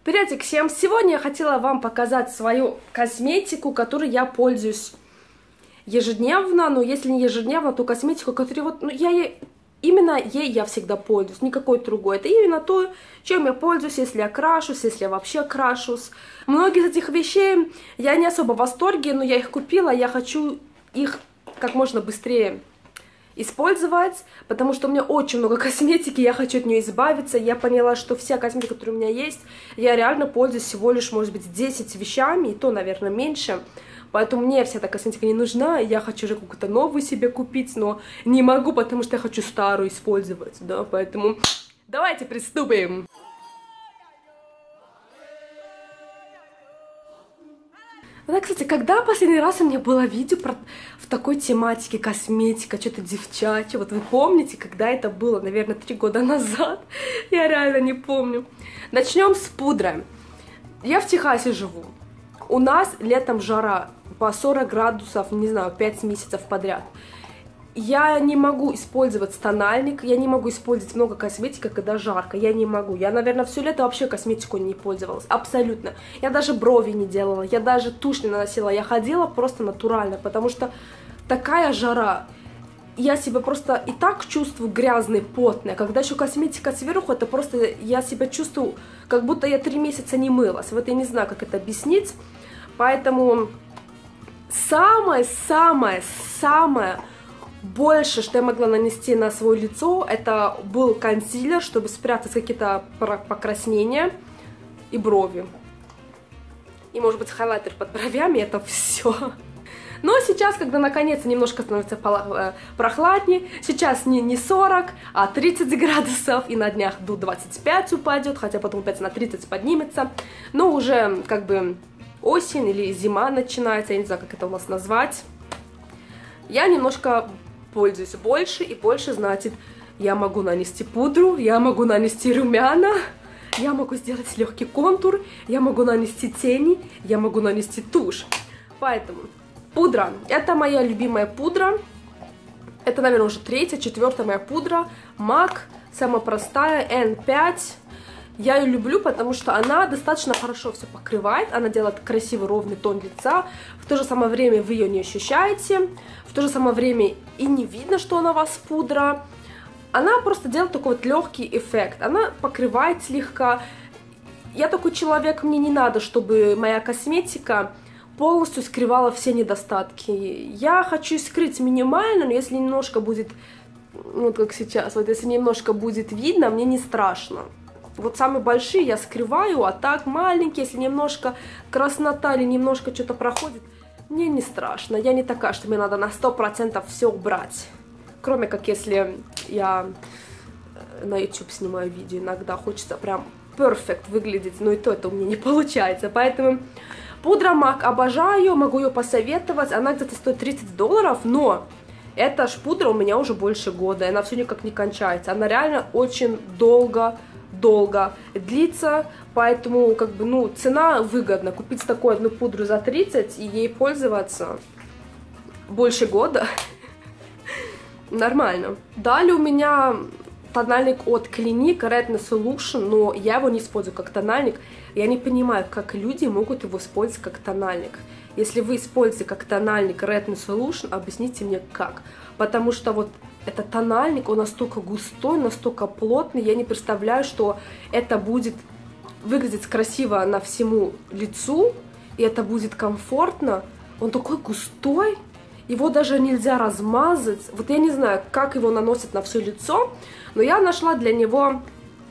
Приветик всем! Сегодня я хотела вам показать свою косметику, которой я пользуюсь ежедневно, но если не ежедневно, то косметику, которую именно ей я всегда пользуюсь, никакой другой. Это именно то, чем я пользуюсь, если я крашусь, если я вообще крашусь. Многие из этих вещей я не особо в восторге, но я их купила, я хочу их как можно быстрее использовать, потому что у меня очень много косметики, я хочу от нее избавиться. Я поняла, что вся косметика, которая у меня есть, я реально пользуюсь всего лишь, может быть, 10 вещами, и то, наверное, меньше. Поэтому мне вся эта косметика не нужна, я хочу уже какую-то новую себе купить, но не могу, потому что я хочу старую использовать, да, поэтому давайте приступим. Да, кстати, когда последний раз у меня было видео в такой тематике косметика, что-то девчачье, вот вы помните, когда это было, наверное, 3 года назад, я реально не помню. Начнем с пудры. Я в Техасе живу, у нас летом жара по 40 градусов, не знаю, 5 месяцев подряд. Я не могу использовать тональник, я не могу использовать много косметики, когда жарко, я не могу. Я, наверное, все лето вообще косметику не пользовалась, абсолютно. Я даже брови не делала, я даже тушь не наносила, я ходила просто натурально, потому что такая жара, я себя просто и так чувствую грязной, потной. Когда еще косметика сверху, это просто, я себя чувствую, как будто я 3 месяца не мылась. Вот я не знаю, как это объяснить, поэтому самое больше, что я могла нанести на свое лицо, это был консилер, чтобы спрятать какие-то покраснения и брови. И, может быть, хайлайтер под бровями, это все. Но сейчас, когда наконец немножко становится прохладнее, сейчас не 40, а 30 градусов, и на днях до 25 упадет, хотя потом опять на 30 поднимется, но уже как бы осень или зима начинается, я не знаю, как это у нас назвать. Я немножко пользуюсь больше и больше, значит, я могу нанести пудру, я могу нанести румяна, я могу сделать легкий контур, я могу нанести тени, я могу нанести тушь. Поэтому пудра, это моя любимая пудра, это, наверное, уже 3-я, 4-я моя пудра, MAC, самая простая, N5. Я ее люблю, потому что она достаточно хорошо все покрывает, она делает красивый ровный тон лица, в то же самое время вы ее не ощущаете, в то же самое время и не видно, что она у вас пудра. Она просто делает такой вот легкий эффект, она покрывает слегка. Я такой человек, мне не надо, чтобы моя косметика полностью скрывала все недостатки. Я хочу скрыть минимально, но если немножко будет, вот как сейчас, вот если немножко будет видно, мне не страшно. Вот самые большие я скрываю, а так маленькие, если немножко краснота или немножко что-то проходит, мне не страшно. Я не такая, что мне надо на 100% все убрать. Кроме как если я на YouTube снимаю видео, иногда хочется прям перфект выглядеть, но и то это у меня не получается. Поэтому пудра MAC обожаю, могу ее посоветовать. Она где-то стоит $30, но эта ж пудра у меня уже больше года, и она все никак не кончается. Она реально очень долго длится, поэтому как бы, ну, цена выгодна. Купить такую одну пудру за 30 и ей пользоваться больше года нормально. Далее у меня тональник от Clinique Retinol Solution, но я его не использую как тональник. Я не понимаю, как люди могут его использовать как тональник. Если вы используете как тональник Retinol Solution, объясните мне как. Потому что вот этот тональник, он настолько густой, настолько плотный, я не представляю, что это будет выглядеть красиво на всему лицу, и это будет комфортно. Он такой густой, его даже нельзя размазать. Вот я не знаю, как его наносят на все лицо, но я нашла для него...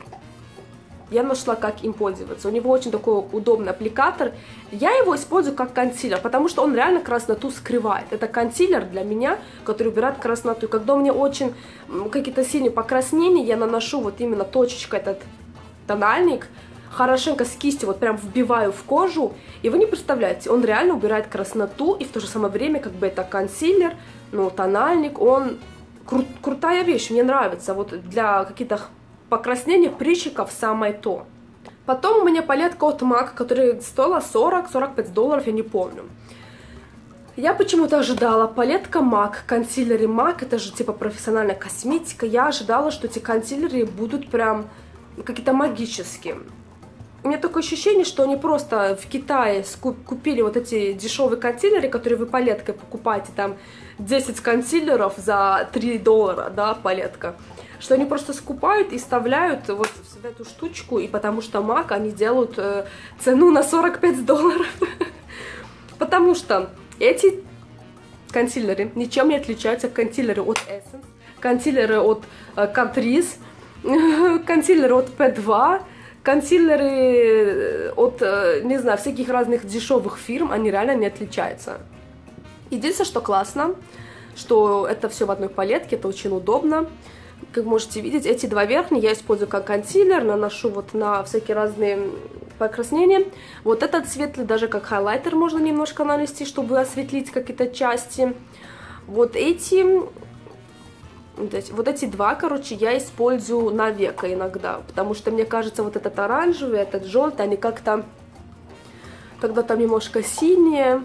как им пользоваться. У него очень такой удобный аппликатор. Я его использую как консилер, потому что он реально красноту скрывает. Это консилер для меня, который убирает красноту. И когда у меня очень какие-то сильные покраснения, я наношу вот именно точечкой этот тональник, хорошенько с кистью вот прям вбиваю в кожу, и вы не представляете, он реально убирает красноту, и в то же самое время как бы это консилер, ну, тональник, он крутая вещь, мне нравится. Вот для каких-то покраснение прыщиков самое то. Потом у меня палетка от MAC, которая стоила $40-45, я не помню. Я почему-то ожидала палетка MAC, консилеры MAC, это же типа профессиональная косметика. Я ожидала, что эти консилеры будут прям какие-то магические. У меня такое ощущение, что они просто в Китае купили вот эти дешевые консилеры, которые вы палеткой покупаете, там 10 консилеров за $3, да, палетка. Что они просто скупают и вставляют вот в эту штучку, и потому что MAC они делают цену на $45. Потому что эти консилеры ничем не отличаются от консилеры от Essence, консилеры от Catrice, консилеры от P2, консилеры от, не знаю, всяких разных дешевых фирм, они реально не отличаются. Единственное, что классно, что это все в одной палетке, это очень удобно. Как можете видеть, эти два верхние я использую как консилер, наношу вот на всякие разные покраснения. Вот этот светлый даже как хайлайтер можно немножко нанести, чтобы осветлить какие-то части. Вот эти два, короче, я использую на веко иногда, потому что мне кажется, вот этот оранжевый, этот желтый, они как-то, когда там немножко синее,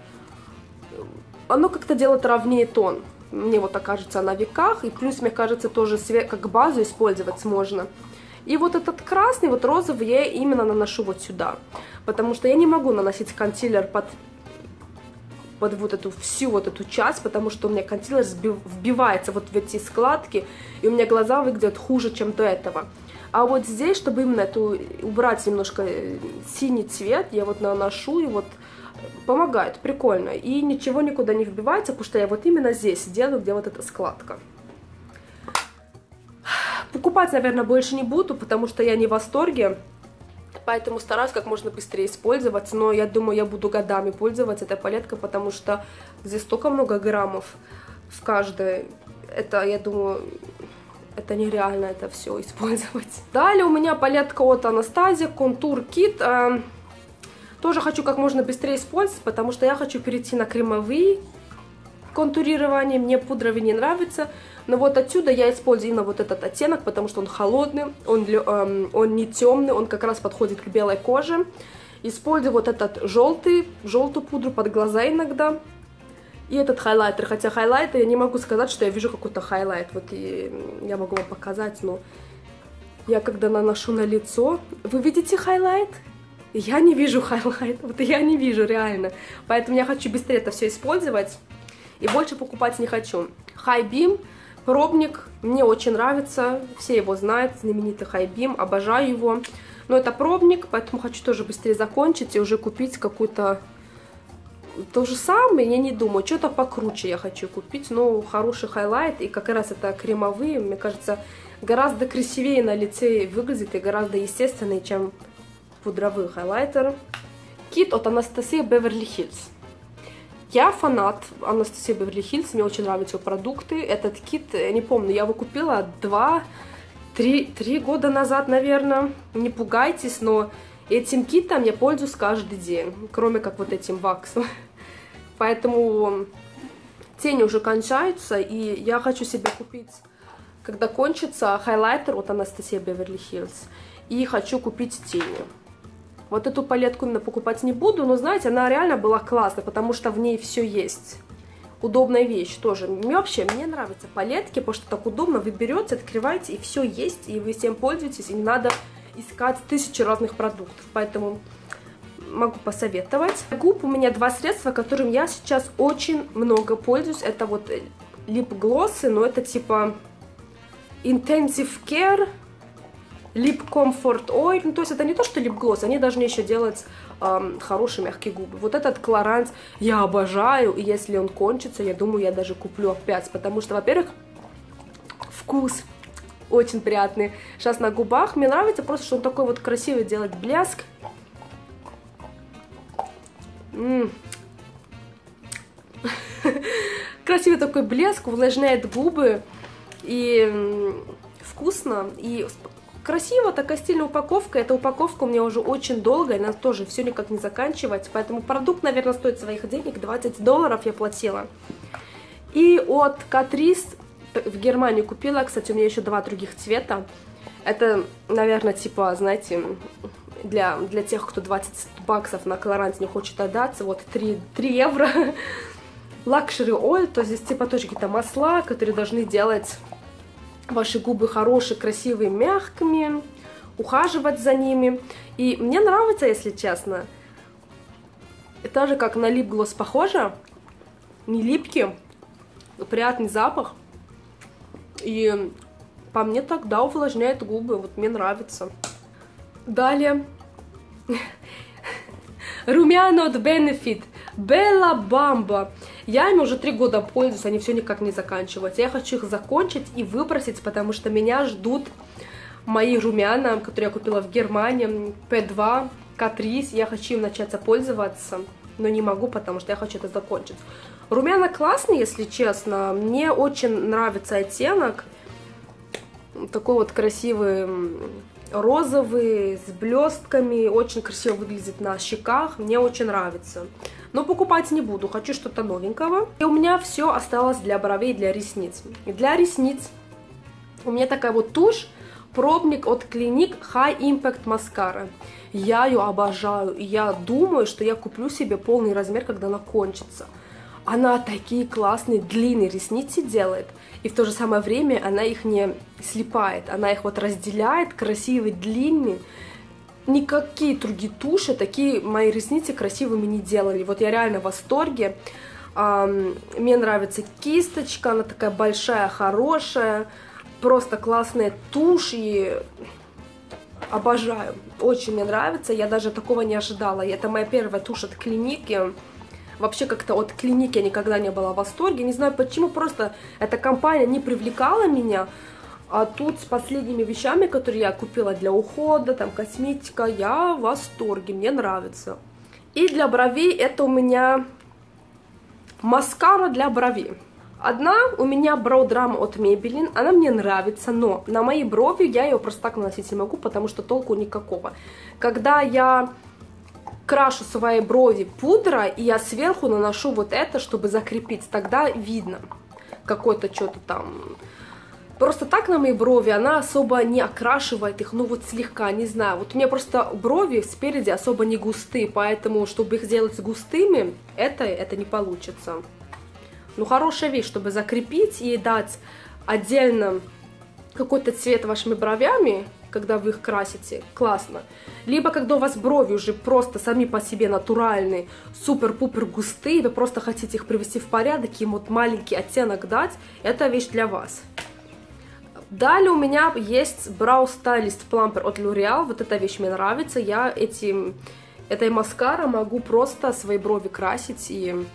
оно как-то делает ровнее тон. Мне вот так кажется на веках, и плюс, мне кажется, тоже как базу использовать можно. И вот этот красный, вот розовый я именно наношу вот сюда, потому что я не могу наносить консилер под вот эту всю вот эту часть, потому что у меня консилер вбивается вот в эти складки, и у меня глаза выглядят хуже, чем до этого. А вот здесь, чтобы именно убрать немножко синий цвет, я вот наношу, и вот помогает, прикольно. И ничего никуда не вбивается, потому что я вот именно здесь делаю, где вот эта складка. Покупать, наверное, больше не буду, потому что я не в восторге. Поэтому стараюсь как можно быстрее использовать. Но я думаю, я буду годами пользоваться этой палеткой, потому что здесь столько много граммов в каждой. Это, я думаю, это нереально это все использовать. Далее у меня палетка от Anastasia Contour Kit. Тоже хочу как можно быстрее использовать, потому что я хочу перейти на кремовые контурирования. Мне пудровый не нравится. Но вот отсюда я использую именно вот этот оттенок, потому что он холодный, он не темный, он как раз подходит к белой коже. Использую вот этот желтую пудру под глаза иногда. И этот хайлайтер. Хотя хайлайтер, я не могу сказать, что я вижу какой-то хайлайт. Вот я могу вам показать, но я когда наношу на лицо... Вы видите хайлайт? Я не вижу хайлайт, вот я не вижу реально. Поэтому я хочу быстрее это все использовать. И больше покупать не хочу. High Beam, пробник, мне очень нравится. Все его знают, знаменитый High Beam, обожаю его. Но это пробник, поэтому хочу тоже быстрее закончить и уже купить какую-то... То же самое, я не думаю, что-то покруче я хочу купить. Но хороший хайлайт, и как раз это кремовые, мне кажется, гораздо красивее на лице выглядит и гораздо естественнее, чем... пудровый хайлайтер. Кит от Anastasia Beverly Hills. Я фанат Anastasia Beverly Hills, мне очень нравятся его продукты. Этот кит, я не помню, я его купила 2-3 года назад, наверное. Не пугайтесь, но этим китом я пользуюсь каждый день, кроме как вот этим ваксом. Поэтому тени уже кончаются, и я хочу себе купить, когда кончится, хайлайтер от Anastasia Beverly Hills. И хочу купить тени. Вот эту палетку именно покупать не буду, но, знаете, она реально была классная, потому что в ней все есть. Удобная вещь тоже. Мне нравятся палетки, потому что так удобно. Вы берете, открываете, и все есть, и вы всем пользуетесь, и не надо искать 1000 разных продуктов. Поэтому могу посоветовать. Губ у меня два средства, которым я сейчас очень много пользуюсь. Это вот лип-глоссы, но это типа Intensive Care Lip Comfort Oil, ну, то есть это не то, что лип-глосс, они должны еще делать хорошие мягкие губы. Вот этот Clarins я обожаю, и если он кончится, я думаю, я даже куплю опять, потому что, во-первых, вкус очень приятный сейчас на губах. Мне нравится просто, что он такой вот красивый, делает блеск. Красивый такой блеск, увлажняет губы, и вкусно, и... Красиво, такая стильная упаковка. Эта упаковка у меня уже очень долго, она тоже все никак не заканчивается. Поэтому продукт, наверное, стоит своих денег. $20 я платила. И от Catrice в Германии купила. Кстати, у меня еще 2 других цвета. Это, наверное, типа, знаете, для тех, кто 20 баксов на Clarins не хочет отдаться. Вот 3 евро. Luxury Oil, то здесь типа тоже какие-то масла, которые должны делать... Ваши губы хорошие, красивые, мягкими. ухаживать за ними. И мне нравится, если честно. Это же как на лип-глосс похоже. Не липкий, приятный запах. И по мне тогда увлажняет губы. Вот мне нравится. Далее. Румяна от Benefit. Bella Bamba. Я ими уже 3 года пользуюсь, они все никак не заканчиваются. Я хочу их закончить и выбросить, потому что меня ждут мои румяна, которые я купила в Германии, P2, Catrice. Я хочу им начать пользоваться, но не могу, потому что я хочу это закончить. Румяна классные, если честно. Мне очень нравится оттенок. Такой вот красивый розовый, с блестками. Очень красиво выглядит на щеках. Мне очень нравится. Но покупать не буду, хочу что-то новенького. И у меня все осталось для бровей и для ресниц. Для ресниц у меня такая вот тушь, пробник от Clinique High Impact Mascara. Я ее обожаю, и я думаю, что я куплю себе полный размер, когда она кончится. Она такие классные длинные ресницы делает, и в то же самое время она их не слипает, она их вот разделяет, красивые, длинные. Никакие другие туши такие мои ресницы красивыми не делали. Вот я реально в восторге. Мне нравится кисточка, она такая большая, хорошая. Просто классная тушь. И обожаю. Очень мне нравится. Я даже такого не ожидала. И это моя первая тушь от Clinique. Вообще как-то от Clinique я никогда не была в восторге. Не знаю почему, просто эта компания не привлекала меня. А тут с последними вещами, которые я купила для ухода, там косметика, я в восторге, мне нравится. И для бровей это у меня маскара для бровей. Одна у меня Brow Drama от Maybelline, она мне нравится, но на мои брови я ее просто так наносить не могу, потому что толку никакого. Когда я крашу свои брови пудрой, и я сверху наношу вот это, чтобы закрепить, тогда видно какое-то что-то там. Просто так на мои брови она особо не окрашивает их, ну вот слегка, не знаю. Вот у меня просто брови спереди особо не густые, поэтому, чтобы их сделать густыми, это не получится. Ну, хорошая вещь, чтобы закрепить и дать отдельно какой-то цвет вашими бровями, когда вы их красите, классно. Либо когда у вас брови уже просто сами по себе натуральные, супер-пупер густые, вы просто хотите их привести в порядок, им вот маленький оттенок дать, это вещь для вас. Далее у меня есть Brow Stylist Plumper от L'Oreal. Вот эта вещь мне нравится. Я этой маскарой могу просто свои брови красить и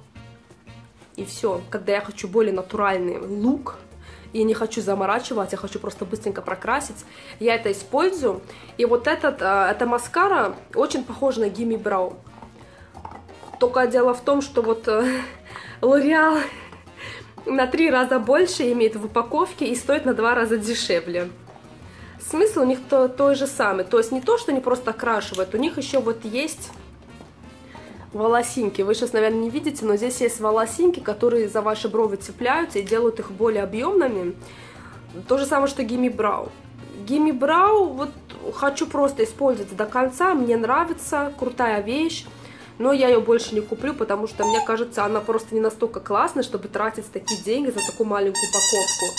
все. Когда я хочу более натуральный лук и не хочу заморачивать, я хочу просто быстренько прокрасить, я это использую. И вот эта маскара очень похожа на Gimme Brow. Только дело в том, что вот L'Oreal на 3 раза больше имеет в упаковке и стоит на 2 раза дешевле. Смысл у них той же самый. То есть не то, что они просто окрашивают, у них еще вот есть волосинки. Вы сейчас, наверное, не видите, но здесь есть волосинки, которые за ваши брови цепляются и делают их более объемными. То же самое, что Gimme Brow. Gimme Brow вот хочу просто использовать до конца, мне нравится, крутая вещь. Но я ее больше не куплю, потому что, мне кажется, она просто не настолько классная, чтобы тратить такие деньги за такую маленькую упаковку.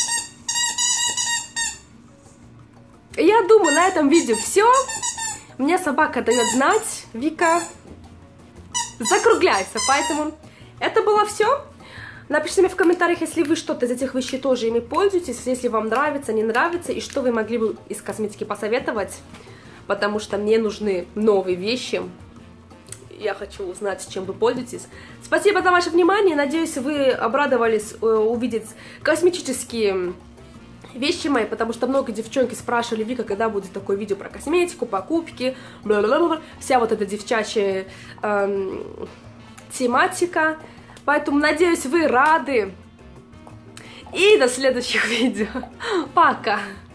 Я думаю, на этом видео все. Мне собака дает знать. Вика, закругляйся. Поэтому это было все. Напишите мне в комментариях, если вы что-то из этих вещей тоже ими пользуетесь, если вам нравится, не нравится, и что вы могли бы из косметики посоветовать. Потому что мне нужны новые вещи. Я хочу узнать, чем вы пользуетесь. Спасибо за ваше внимание. Надеюсь, вы обрадовались увидеть косметические вещи мои, потому что много девчонки спрашивали: Вика, когда будет такое видео про косметику, покупки, бла-бла-бла. Вся вот эта девчачья тематика. Поэтому, надеюсь, вы рады. И до следующих видео. Пока!